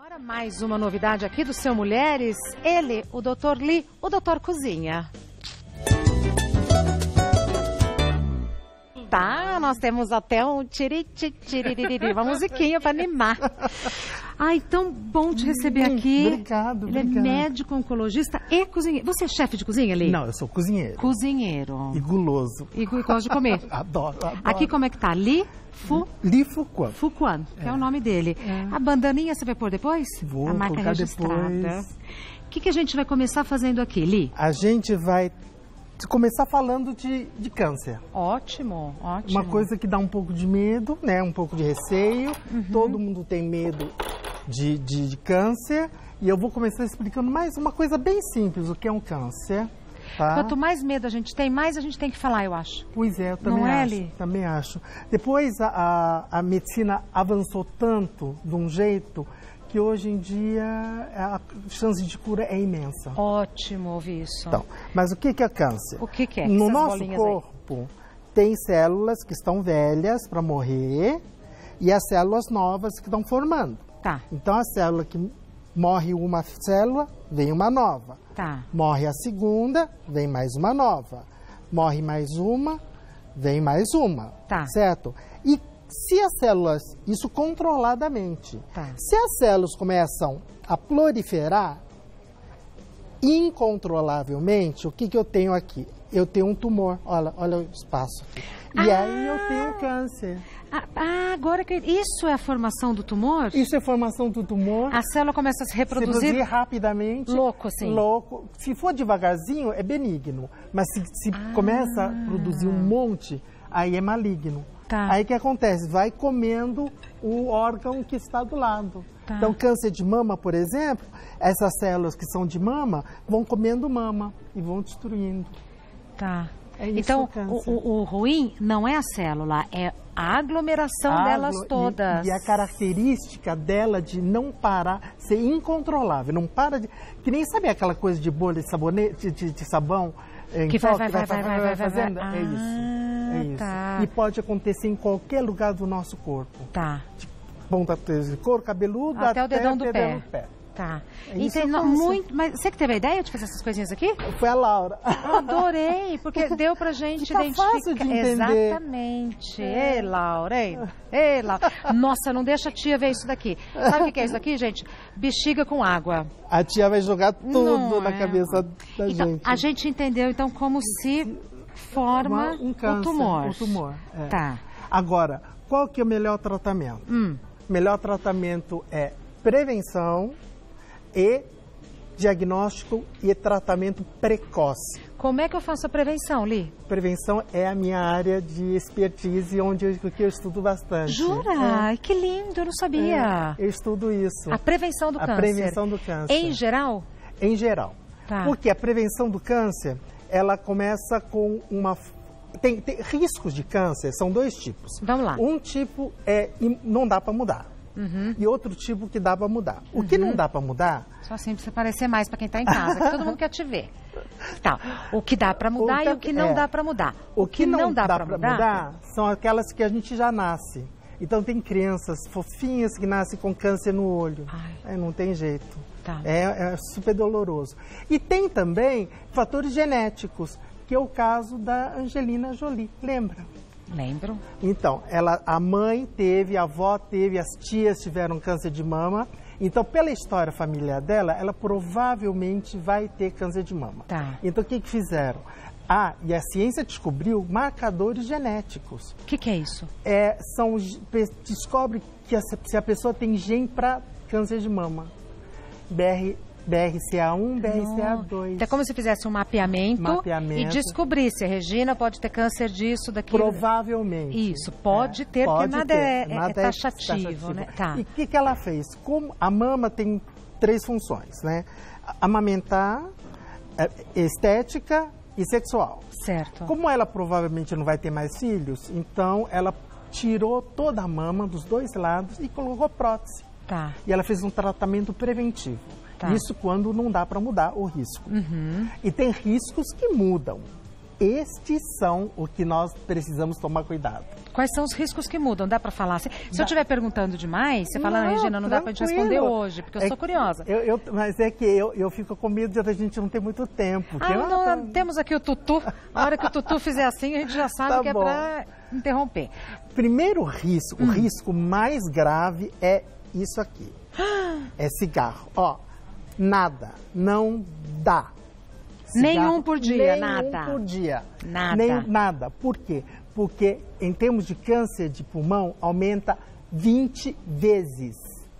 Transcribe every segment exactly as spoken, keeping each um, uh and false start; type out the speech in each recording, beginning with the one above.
Agora mais uma novidade aqui do Seu Mulheres, ele, o doutor Lee, o doutor Cozinha. Tá, nós temos até um tiri-tiri-tiri, uma musiquinha para animar. Ai, tão bom te receber aqui. Obrigado, Ele obrigado. é médico, oncologista e cozinheiro. Você é chefe de cozinha, Lee? Não, eu sou cozinheiro. Cozinheiro. E guloso. E gosta de comer. Adoro, adoro. Aqui como é que tá? Lee Fu... Li Fuquan. Fuquan, que é. é o nome dele. É. A bandaninha você vai pôr depois? Vou a marca colocar registrada. depois. O que, que a gente vai começar fazendo aqui, Lee? A gente vai começar falando de, de câncer. Ótimo, ótimo. Uma coisa que dá um pouco de medo, né? Um pouco de receio. Uhum. Todo mundo tem medo de, de, de câncer. E eu vou começar explicando mais uma coisa bem simples, o que é um câncer. Tá? Quanto mais medo a gente tem, mais a gente tem que falar, eu acho. Pois é, eu também Não acho. É, Lee? Também acho. Depois a, a, a medicina avançou tanto de um jeito que hoje em dia a chance de cura é imensa. Ótimo ouvir isso. Então, mas o que que é câncer? O que que é? No Essas nosso bolinhas corpo aí? Tem células que estão velhas para morrer e as células novas que estão formando. Tá. Então a célula que morre uma célula, vem uma nova. Tá. Morre a segunda, vem mais uma nova. Morre mais uma, vem mais uma. Tá. Certo? E se as células, isso controladamente, tá. se as células começam a proliferar incontrolavelmente, o que, que eu tenho aqui? Eu tenho um tumor, olha, olha o espaço aqui. E ah, aí eu tenho câncer. Ah, agora que isso é a formação do tumor? Isso é formação do tumor. A célula começa a se reproduzir, se reproduzir rapidamente. Louco, assim. Louco. Se for devagarzinho, é benigno. Mas se, se ah. começa a produzir um monte, aí é maligno. Tá. Aí o que acontece? Vai comendo o órgão que está do lado. Tá. Então, câncer de mama, por exemplo, essas células que são de mama vão comendo mama e vão destruindo. Tá. É isso, então, o, o, o ruim não é a célula, é a aglomeração a delas aglo... todas. E, e a característica dela de não parar, ser incontrolável, não para de... Que nem sabe aquela coisa de bolha de sabonete, de, de sabão? Que vai, vai, vai, vai, vai, vai, fazendo? vai, vai. É isso, é isso. Tá. E pode acontecer em qualquer lugar do nosso corpo. Tá. De ponta de couro cabeludo até, até o dedão do dedão pé. do pé. Tá. É Entendi, não, muito, mas você que teve a ideia de fazer essas coisinhas aqui? Foi a Laura. Eu adorei, porque deu pra gente Fica identificar. Fácil de entender. Exatamente. É. Ei, Laura, ei. Ei, Laura. Nossa, não deixa a tia ver isso daqui. Sabe o que é isso daqui, gente? Bexiga com água. A tia vai jogar tudo não na é. cabeça da então, gente. A gente entendeu, então, como se forma um câncer, o tumor. O tumor, é. Tá. Agora, qual que é o melhor tratamento? Hum. O melhor tratamento é prevenção e diagnóstico e tratamento precoce. Como é que eu faço a prevenção, Lee? Prevenção é a minha área de expertise, onde eu, que eu estudo bastante. Jura? É. Que lindo, eu não sabia. É, eu estudo isso. A prevenção do a câncer. A prevenção do câncer. Em geral? Em geral. Tá. Porque a prevenção do câncer, ela começa com uma... Tem, tem riscos de câncer, são dois tipos. Vamos lá. Um tipo é não dá para mudar. Uhum. E outro tipo que dá para mudar. O uhum. que não dá para mudar... Só assim para você parecer mais para quem está em casa, que todo mundo quer te ver. Tá. O que dá para mudar o e o que não é. dá para mudar. O, o que, que não, não dá, dá para mudar... mudar são aquelas que a gente já nasce. Então tem crianças fofinhas que nascem com câncer no olho. É, não tem jeito. Tá. É, é super doloroso. E tem também fatores genéticos, que é o caso da Angelina Jolie. Lembra? Lembro. Então, ela, a mãe teve, a avó teve, as tias tiveram câncer de mama. Então, pela história familiar dela, ela provavelmente vai ter câncer de mama. Tá. Então, o que, que fizeram? Ah, e a ciência descobriu marcadores genéticos. O que, que é isso? É, são, descobre que a, se a pessoa tem gene para câncer de mama. B R, B R C A um, B R C A dois. Então é como se fizesse um mapeamento, mapeamento. E descobrisse, a Regina pode ter câncer disso, daquilo. Provavelmente. Isso, pode é, ter, pode porque nada, ter, é, nada é taxativo, taxativo. Né? Tá. E o que, que ela fez? Como a mama tem três funções, né? Amamentar, estética e sexual. Certo. Como ela provavelmente não vai ter mais filhos, então ela tirou toda a mama dos dois lados e colocou prótese. Tá. E ela fez um tratamento preventivo. Tá. Isso quando não dá para mudar o risco. Uhum. E tem riscos que mudam. estes são o que nós precisamos tomar cuidado. Quais são os riscos que mudam? Dá para falar assim? Se dá. eu estiver perguntando demais, você fala, não, Regina, não dá para gente responder hoje, porque eu é sou curiosa. Eu, eu, mas é que eu, eu fico com medo de a gente não ter muito tempo. Ah, eu, não, tá... temos aqui o Tutu. A hora que o Tutu fizer assim, a gente já sabe tá que bom. é para interromper. Primeiro risco, hum. o risco mais grave é isso aqui. É cigarro. Ó, nada, não dá. Cigarro, nenhum por dia, nenhum nada. por dia. Nada. Nem, nada. Por quê? Porque em termos de câncer de pulmão, aumenta vinte vezes.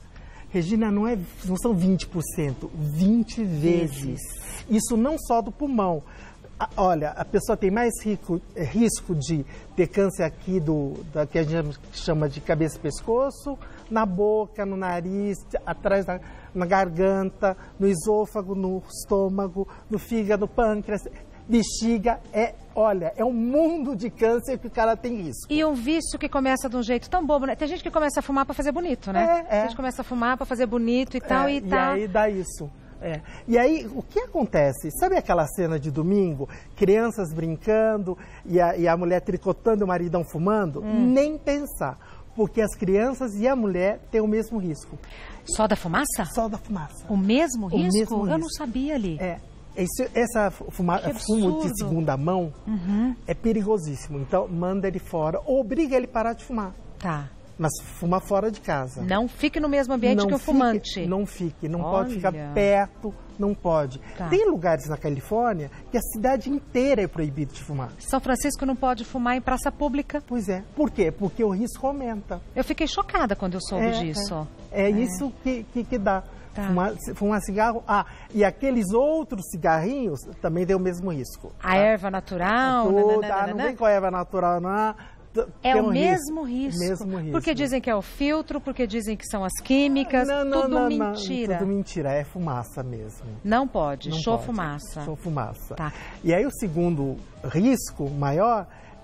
Regina, não, é, não são vinte por cento, vinte vezes. Isso não só do pulmão. Olha, a pessoa tem mais rico, risco de ter câncer aqui do, da que a gente chama de cabeça e pescoço, na boca, no nariz, atrás da na garganta, no esôfago, no estômago, no fígado, pâncreas, bexiga. É, olha, é um mundo de câncer que o cara tem risco. E um vício que começa de um jeito tão bobo, né? Tem gente que começa a fumar para fazer bonito, né? É, é. A gente começa a fumar para fazer bonito e tal, é, e tá... E aí dá isso. É. E aí, o que acontece? Sabe aquela cena de domingo? Crianças brincando e a, e a mulher tricotando e o maridão fumando? Hum. Nem pensar, porque as crianças e a mulher têm o mesmo risco. Só da fumaça? Só da fumaça. O mesmo risco? O mesmo Eu risco. não sabia ali. É. Esse, essa fuma, fumo de segunda mão uhum. é perigosíssimo. Então, manda ele fora. Ou obriga ele a parar de fumar. Tá. Mas fuma fora de casa. Não fique no mesmo ambiente não que o fique, fumante. Não fique, não Olha. pode ficar perto, não pode. Tá. Tem lugares na Califórnia que a cidade inteira é proibido de fumar. São Francisco não pode fumar em praça pública. Pois é. Por quê? Porque o risco aumenta. Eu fiquei chocada quando eu soube é, disso. É, é, é isso que, que, que dá. Tá. Fumar, fumar cigarro. Ah, e aqueles outros cigarrinhos também tem o mesmo risco. A tá? erva natural. Tudo, nananana, ah, não vem com a erva natural, não. É tem o um mesmo risco, risco. mesmo risco. Porque dizem que é o filtro, porque dizem que são as químicas. Não, não, tudo não, mentira. Não, tudo mentira, é fumaça mesmo. Não pode, não show pode. fumaça. Show fumaça. Tá. E aí o segundo risco maior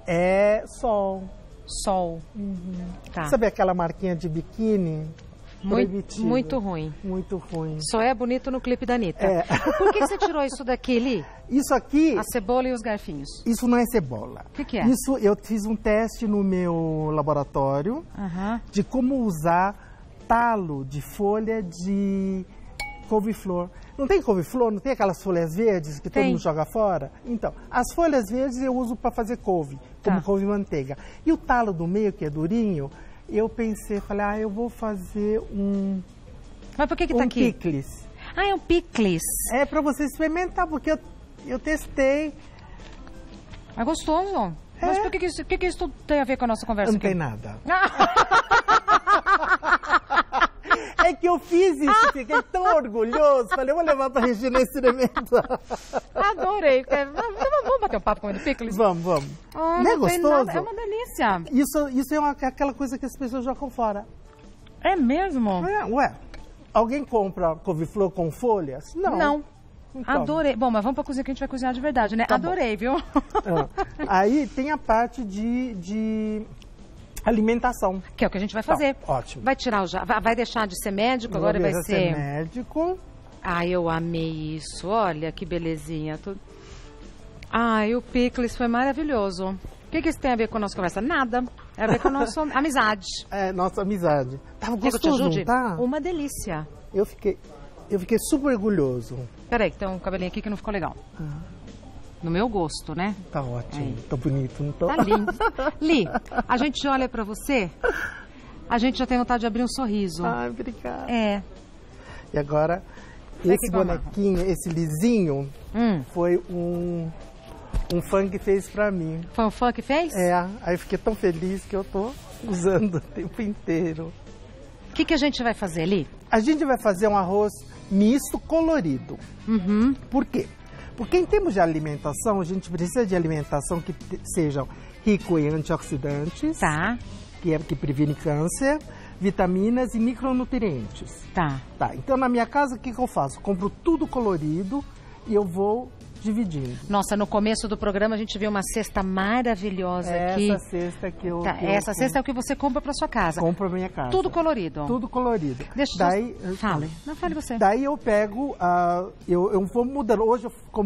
é sol. Sol. Uhum. Tá. Sabe aquela marquinha de biquíni? Muito, muito ruim. Muito ruim. Só é bonito no clipe da Anitta. É. Por que você tirou isso daqui, Li? Isso aqui... A cebola e os garfinhos. Isso não é cebola. O que, que é? Isso eu fiz um teste no meu laboratório uhum. de como usar talo de folha de couve-flor. Não tem couve-flor? Não tem aquelas folhas verdes que tem. todo mundo joga fora? Então, as folhas verdes eu uso para fazer couve, como tá. couve-manteiga. E o talo do meio, que é durinho, eu pensei, falei, ah, eu vou fazer um... Mas por que que um tá aqui? picles. Ah, é um picles. É para você experimentar, porque eu, eu testei. É gostoso. É. Mas por que que isso, que que isso tudo tem a ver com a nossa conversa Não aqui? tem nada. É que eu fiz isso, fiquei tão orgulhoso. Falei, eu vou levar pra Regina experimentar. Adorei. Vamos bater um papo comendo picles? Vamos, vamos. Ah, não é não tem gostoso? nada. É uma delícia. Isso, isso é uma, aquela coisa que as pessoas jogam fora. É mesmo? É, ué, alguém compra couve-flor com folhas? Não. Não. Então. Adorei. Bom, mas vamos pra cozinha que a gente vai cozinhar de verdade, né? Tá Adorei, bom. viu? Ah, aí tem a parte de... de... alimentação. Que é o que a gente vai fazer. Tá, ótimo. Vai tirar o já, vai deixar de ser médico, Eu agora vou vai ser... ser... médico. Ai, eu amei isso. Olha que belezinha. Tudo... Ai, o picles foi maravilhoso. O que, que isso tem a ver com a nossa conversa? Nada. É a ver com a nossa amizade. É, nossa amizade. Tava Quer que eu te gostoso, ajude? não tá? Uma delícia. Eu fiquei, eu fiquei super orgulhoso. Peraí, que tem um cabelinho aqui que não ficou legal. No meu gosto, né? Tá ótimo, Aí. tá bonito, não tô? Tá lindo. Li, a gente olha pra você, a gente já tem vontade de abrir um sorriso. Ai, obrigada. É. E agora, Vai esse que eu bonequinho, esse lisinho, Hum. foi um, um fã que fez pra mim. Foi um fã que fez? É, aí eu fiquei tão feliz que eu tô usando o tempo inteiro. O que, que a gente vai fazer, Li? A gente vai fazer um arroz misto colorido. Uhum. Por quê? Porque em termos de alimentação, a gente precisa de alimentação que te- sejam rico em antioxidantes, Tá, que, é, que previne câncer, vitaminas e micronutrientes. tá. Tá, então na minha casa o que, que eu faço? Compro tudo colorido e eu vou dividindo. Nossa, no começo do programa a gente viu uma cesta maravilhosa aqui. Essa cesta que eu, Tá, que eu essa cesta é o que você compra pra sua casa. compro na minha casa. Tudo colorido. Tudo colorido. Deixa eu daí, só... Fale. Não, fale você. Daí eu pego, ah, eu, eu vou mudando. Hoje eu como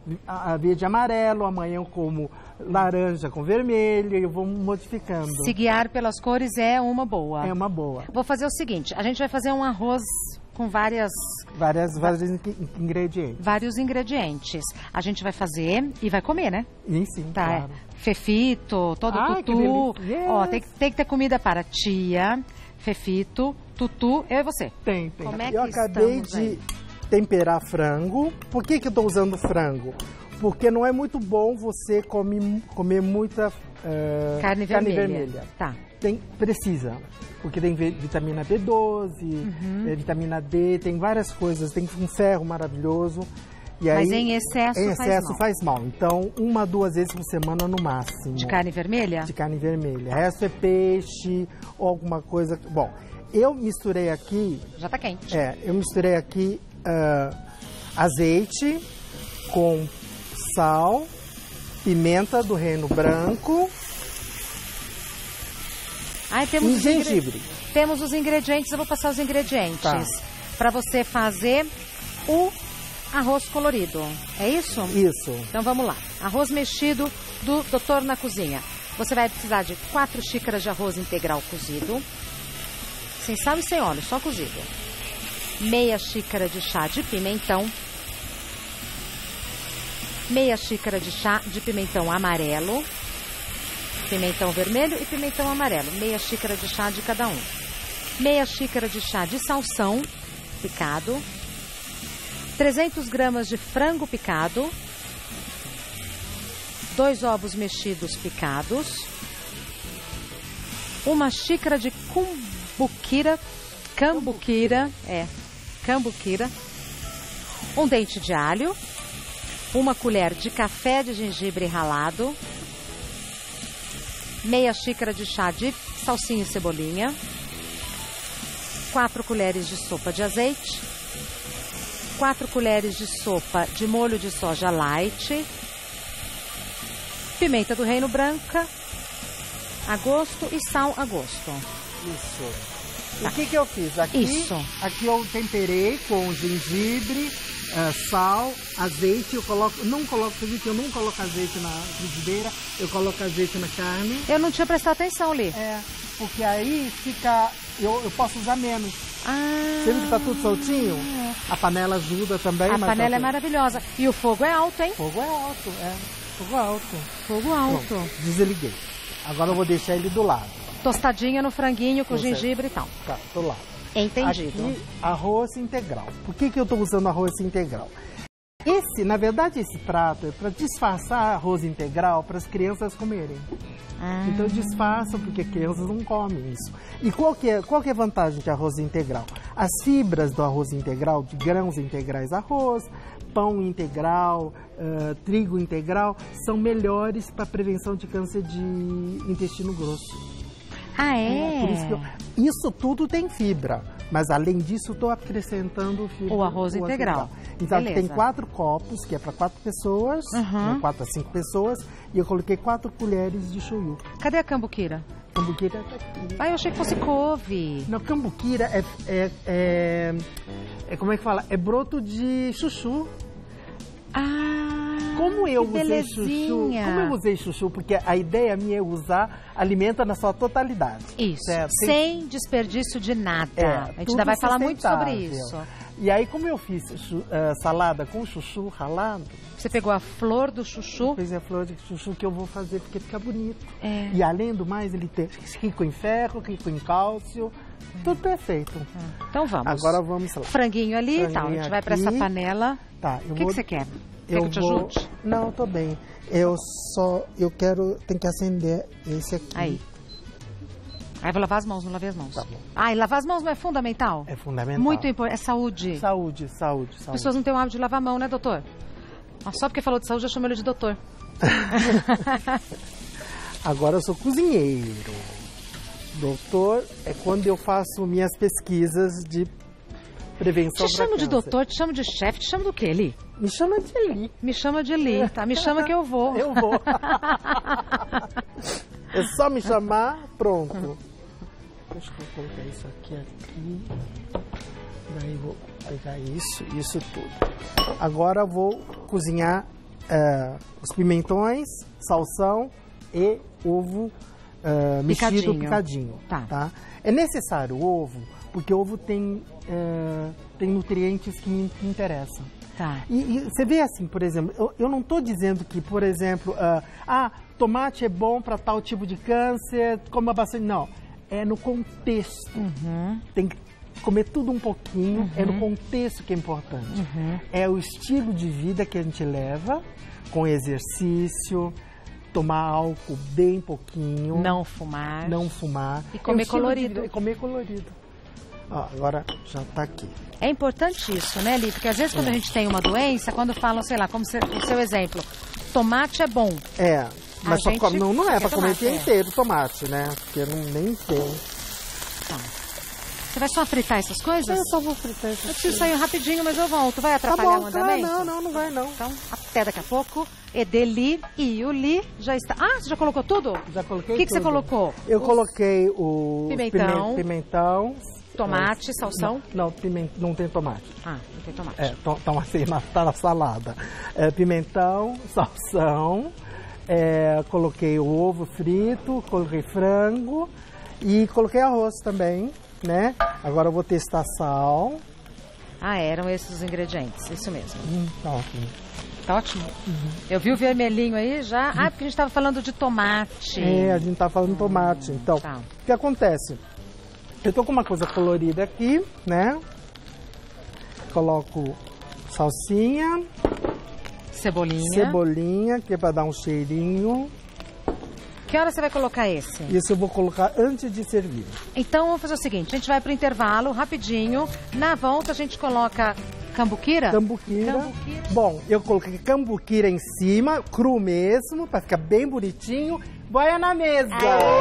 a, a verde e amarelo, amanhã eu como laranja com vermelho, e eu vou modificando. Se guiar pelas cores é uma boa. É uma boa. Vou fazer o seguinte, a gente vai fazer um arroz com várias... Várias, vários ingredientes. Vários ingredientes. A gente vai fazer e vai comer, né? E sim, tá, claro. Fefito, todo Ai, tutu. que delícia. Ó, Yes. tem, tem que ter comida para tia, Fefito, tutu, eu e você. Tem, tem. Como é que eu acabei estamos de aí? temperar frango. Por que, que eu estou usando frango? Porque não é muito bom você come, comer muita uh, Carne carne vermelha. vermelha. Tá. Tem, precisa, porque tem vi- vitamina B doze, Uhum. eh, vitamina D, tem várias coisas, tem um ferro maravilhoso. E aí, Mas em excesso em faz excesso mal. faz mal. Então, uma, duas vezes por semana no máximo. De carne vermelha? De carne vermelha. O resto é peixe ou alguma coisa. Bom, eu misturei aqui, Já tá quente. é, eu misturei aqui ah, azeite com sal, pimenta do reino branco Ai, temos e os ingre- gengibre. Temos os ingredientes, eu vou passar os ingredientes. Tá. Para você fazer o arroz colorido. É isso? Isso. Então vamos lá. Arroz mexido do Doutor na Cozinha. Você vai precisar de quatro xícaras de arroz integral cozido, sem sal e sem óleo, só cozido. Meia xícara de chá de pimentão. Meia xícara de chá de pimentão amarelo. Pimentão vermelho e pimentão amarelo. Meia xícara de chá de cada um. Meia xícara de chá de salsão picado. trezentas gramas de frango picado. Dois ovos mexidos picados. Uma xícara de cumbuquira. Cambuquira. É, cambuquira. Um dente de alho. Uma colher de café de gengibre ralado. Meia xícara de chá de salsinha e cebolinha. Quatro colheres de sopa de azeite. Quatro colheres de sopa de molho de soja light. Pimenta do reino branca a gosto e sal a gosto. Isso. Tá. O que, que eu fiz? Aqui, Isso. aqui eu temperei com gengibre, ah, sal, azeite. Eu coloco, não coloco, você viu que eu não coloco azeite na frigideira, eu coloco azeite na carne. Eu não tinha prestado atenção, Li. É, porque aí fica, eu, eu posso usar menos. Ah, Você viu que tá tudo soltinho? A panela ajuda também. a mas panela é tá- maravilhosa. E o fogo é alto, hein? Fogo é alto, é. Fogo alto. Fogo alto. Pronto, desliguei. Agora eu vou deixar ele do lado. Tostadinha no franguinho com Você- gengibre e tal. Tá, do lado. Entendido. Aqui, arroz integral. Por que, que eu estou usando arroz integral? Esse, na verdade, esse prato é para disfarçar arroz integral para as crianças comerem. Ah. Então disfarça porque crianças não comem isso. E qual que, é, qual que é a vantagem de arroz integral? As fibras do arroz integral, de grãos integrais arroz, pão integral, uh, trigo integral, são melhores para prevenção de câncer de intestino grosso. Ah, é? Por isso, que eu- isso tudo tem fibra, mas além disso estou acrescentando fibra. O arroz integral. Então aqui Beleza. tem quatro copos, que é para quatro pessoas, Uhum. né, quatro a cinco pessoas, e eu coloquei quatro colheres de shoyu. Cadê a cambuquira? Cambuquira tá aqui. Ah, eu achei que fosse couve. Não, cambuquira é, é, é, é como é que fala? É broto de chuchu. Ah, Como eu que usei chuchu? belezinha. Como eu usei chuchu? Porque a ideia minha é usar alimenta na sua totalidade. Isso, certo? Tem- sem desperdício de nada. É, a gente tudo ainda vai falar muito sobre sustentável. isso. E aí, como eu fiz chu- ah, salada com chuchu ralado, Você pegou a flor do chuchu. fiz a flor de chuchu que eu vou fazer porque fica bonito. É. E além do mais, ele tem rico em ferro, rico em cálcio, tudo perfeito. Então vamos. Agora vamos lá. Franguinho ali e tal. A Franguinho gente vai para essa aqui. panela. Tá, eu O que, vou... que você quer? Quer Eu que eu te vou... ajude? Não, eu tô bem. Eu só... Eu quero... Tem que acender esse aqui. Aí. Aí vou lavar as mãos, não lavei as mãos. Tá bom. Ah, e lavar as mãos não é fundamental? É fundamental. Muito importante. É saúde. Saúde, saúde, As saúde. pessoas não têm o hábito de lavar a mão, né, doutor? Ah, só porque falou de saúde, já chamou ele de doutor. Agora eu sou cozinheiro. Doutor é quando eu faço minhas pesquisas de prevenção Te pra chamo de câncer. doutor, te chamo de chefe, te chamo do quê, Li? Me chama de Eli. Me chama de Li, tá? Me chama que eu vou. Eu vou. É só me chamar, pronto. Deixa eu colocar isso aqui, aqui. Daí vou pegar isso, isso tudo. Agora eu vou cozinhar é, os pimentões, salsão e ovo é, mexido picadinho. Tá. Tá? É necessário o ovo, porque o ovo tem, é, tem nutrientes que me, me interessam. Tá. E, e você vê assim, por exemplo, eu, eu não estou dizendo que, por exemplo, uh, ah, tomate é bom para tal tipo de câncer, coma bastante. Não, é no contexto. Uhum. Tem que comer tudo um pouquinho, uhum. é no contexto que é importante. Uhum. É o estilo de vida que a gente leva, com exercício, tomar álcool bem pouquinho. Não fumar. Não fumar. E comer é colorido. E comer colorido. Ó, agora já tá aqui. É importante isso, né, Li? Porque às vezes quando é. a gente tem uma doença, quando falam, sei lá, como se, o seu exemplo, tomate é bom. É, mas só come, não, não é para comer o dia é. inteiro tomate, né? Porque não, nem tem. Tá. Você vai só fritar essas coisas? Eu só vou fritar essas coisas. Eu preciso sair rapidinho, mas eu volto. Vai atrapalhar tá bom, o andamento? Não, não, não vai não. Então, até daqui a pouco. Edeli e o Li já está... Ah, você já colocou tudo? Já coloquei O que, tudo. que você colocou? Eu Os... coloquei o pimentão. pimentão. Tomate, salsão? Não, não, piment... não tem tomate. Ah, não tem tomate. É, então assim, tá na salada. É, pimentão, salsão, é, coloquei o ovo frito, coloquei frango e coloquei arroz também, né? Agora eu vou testar sal. Ah, eram esses os ingredientes, isso mesmo. Hum, tá ótimo. Tá ótimo. Uhum. Eu vi o vermelhinho aí já. Ah, porque a gente estava falando de tomate. É, a gente tá falando de tomate. Então, tá. O que acontece? Eu tô com uma coisa colorida aqui, né? Coloco salsinha. Cebolinha. Cebolinha, que é para dar um cheirinho. Que hora você vai colocar esse? Isso eu vou colocar antes de servir. Então, vamos fazer o seguinte. A gente vai pro intervalo, rapidinho. Na volta, a gente coloca cambuquira? Cambuquira. Cambuquira. Bom, eu coloquei cambuquira em cima, cru mesmo, para ficar bem bonitinho. Boia na mesa!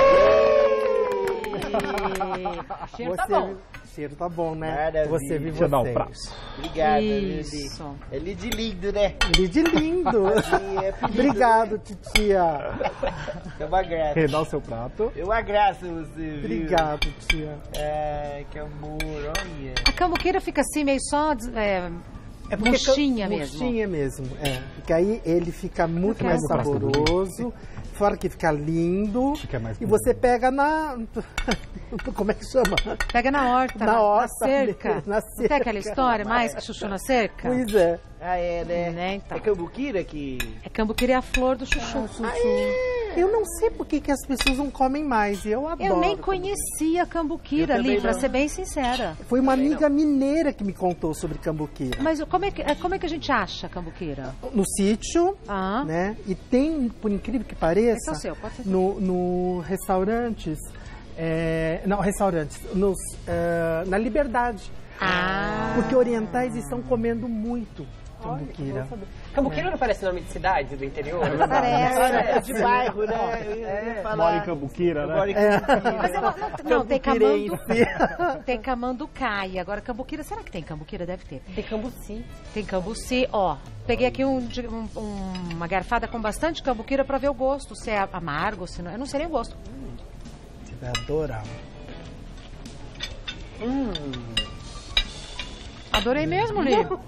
O cheiro tá bom. O cheiro tá bom, né? Maravilha. Você viu Deixa eu dar um vocês. prato. Obrigada, Isso. É Lid lindo, né? Lid lindo. É Obrigado, titia. É uma graça. Redá o seu prato. Eu agraço você, viu? Obrigado, tia. É, que amor, olha. A cambuquira fica assim, meio só... É... É murchinha mesmo. Murchinha mesmo, é. Porque aí ele fica muito mais um saboroso, fora que fica lindo. Fica mais e você pega na... Como é que chama? Pega na horta, na, na, horta, na cerca. Na cerca. Tem aquela história mais que chuchu na cerca? Pois é. Ah, é, né? né então. É cambuquira que... É cambuquira e a flor do chuchu. Ah, chuchu. Eu não sei por que, que as pessoas não comem mais, eu adoro. Eu nem conhecia cambuquira ali, pra ser bem sincera. Foi uma amiga mineira que me contou sobre cambuquira. Mas como é que, como é que a gente acha cambuquira? No sítio, ah. né? E tem, por incrível que pareça, Esse é o seu, pode ser. No, no restaurantes, é, não, restaurantes, nos, uh, na Liberdade. Ah. Porque orientais estão comendo muito cambuquira. Cambuquira não parece nome de cidade do interior? Parece. É de bairro, né? Eu ia É. falar... Mora em Cambuquira, né? Mora em Cambuquira. Mas eu não, não, não tem camandu... tem camanducaia. Agora, cambuquira, será que tem cambuquira? Deve ter. Tem cambuci. Tem cambuci, ó. Peguei aqui um, um, uma garfada com bastante cambuquira pra ver o gosto. Se é amargo, se não... Eu não sei nem o gosto. Você vai adorar. Hum. Adorei mesmo, Lio.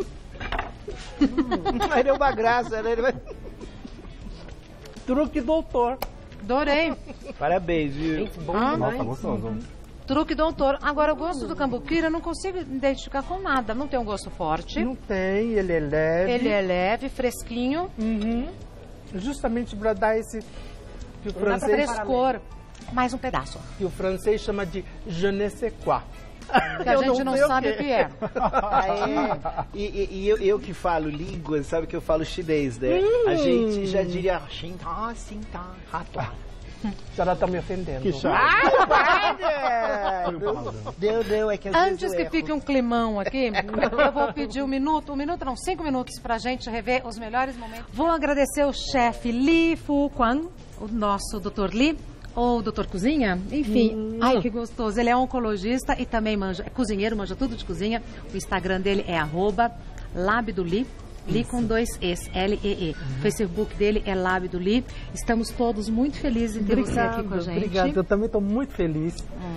Mas é uma graça, né? Ele vai... Truque doutor. Adorei. Parabéns, viu? Bom Ah, demais. Nossa, gostoso. Truque doutor. Agora, o gosto do cambuquira eu não consigo identificar com nada. Não tem um gosto forte. Não tem, ele é leve. Ele é leve, fresquinho. Uhum. Justamente para dar esse... Que o Dá pra francês, frescor. Mais um pedaço. que o francês chama de je ne sais quoi. Que a Eu gente não sei sabe o que é. Ah, é. E, e- e eu, eu que falo línguas, sabe que eu falo chinês, né? A gente já diria... "Xintá, xintá, rato." A senhora tá me ofendendo. Que chato. Ah, para! Deu, deu, é que às Antes vezes eu que erro. fique um climão aqui, eu vou pedir um minuto, um minuto não, cinco minutos pra gente rever os melhores momentos. Vou agradecer o chefe Li Fu Quan, o nosso doutor Li, ou doutor Cozinha, enfim. Hum. Ai, que gostoso. Ele é oncologista e também manja, é cozinheiro, manja tudo de cozinha. O Instagram dele é arroba labdoli. Li com dois Es, L E E. Uhum. O Facebook dele é Lábido Li. Estamos todos muito felizes em ter Obrigado, você aqui com a gente. obrigado. Eu também estou muito feliz. Hum.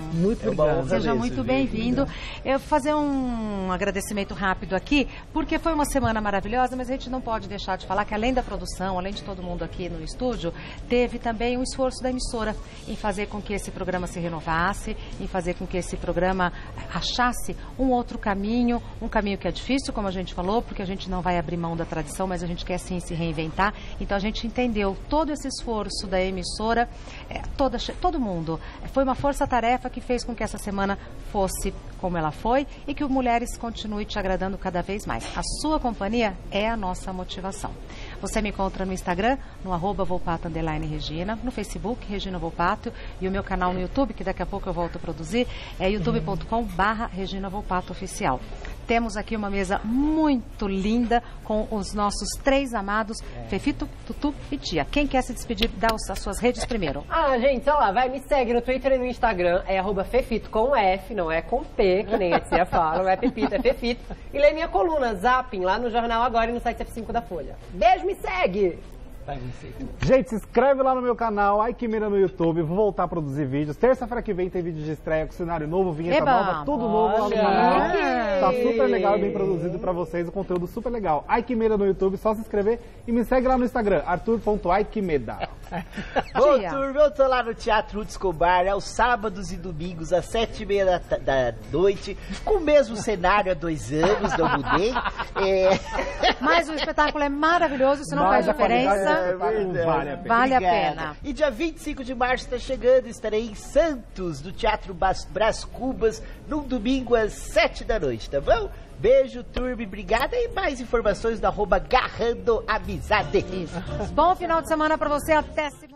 Muito É uma obrigado. honra Seja mesmo, muito viu? bem-vindo. Eu vou fazer um agradecimento rápido aqui, porque foi uma semana maravilhosa, mas a gente não pode deixar de falar que além da produção, além de todo mundo aqui no estúdio, teve também um esforço da emissora em fazer com que esse programa se renovasse, em fazer com que esse programa achasse um outro caminho, um caminho que é difícil, como a gente falou, porque a gente não vai abrir mão da tradição, mas a gente quer sim se reinventar. Então a gente entendeu todo esse esforço da emissora, é, toda, todo mundo. Foi uma força-tarefa que fez com que essa semana fosse como ela foi e que o Mulheres continue te agradando cada vez mais. A sua companhia é a nossa motivação. Você me encontra no Instagram, no arroba Volpato underline Regina, no Facebook, Regina Volpato, e o meu canal no YouTube, que daqui a pouco eu volto a produzir, é youtube ponto com barra Regina Volpato Oficial. Temos aqui uma mesa muito linda com os nossos três amados, é. Fefito, Tutu e Tia. Quem quer se despedir, dá as suas redes primeiro. Ah, gente, olha lá, vai, me segue no Twitter e no Instagram, é arroba Fefito com F, não é com P, que nem a Tia fala, não é Pepito, é Fefito. E lê minha coluna, Zapping, lá no Jornal Agora e no site F cinco da Folha. Beijo, me segue! Vai você. Gente, se inscreve lá no meu canal, Ai Que Mira no YouTube, vou voltar a produzir vídeos. Terça-feira que vem tem vídeo de estreia com cenário novo, vinheta Eba, nova, tudo novo lá no olha. canal. Que... Tá super legal e bem produzido pra vocês, o conteúdo super legal. Ai Que Mira no YouTube, só se inscrever e me segue lá no Instagram, arthur ponto aikimeda. Ô, Tia. turma, eu tô lá no Teatro Ruth Escobar, aos sábados e domingos, às sete e meia da, da noite, com o mesmo cenário há dois anos, não mudei. É... Mas o espetáculo é maravilhoso, se não Mas faz a qualidade diferença, do espetáculo vale a pena. vale a Obrigada. pena. E dia vinte e cinco de março está chegando, estarei em Santos, no Teatro Bas- Brás Cubas, num domingo às sete da noite, tá bom? Beijo, turma, obrigada. E mais informações do arroba Garrando Amizade. Isso. Bom final de semana pra você, até segunda.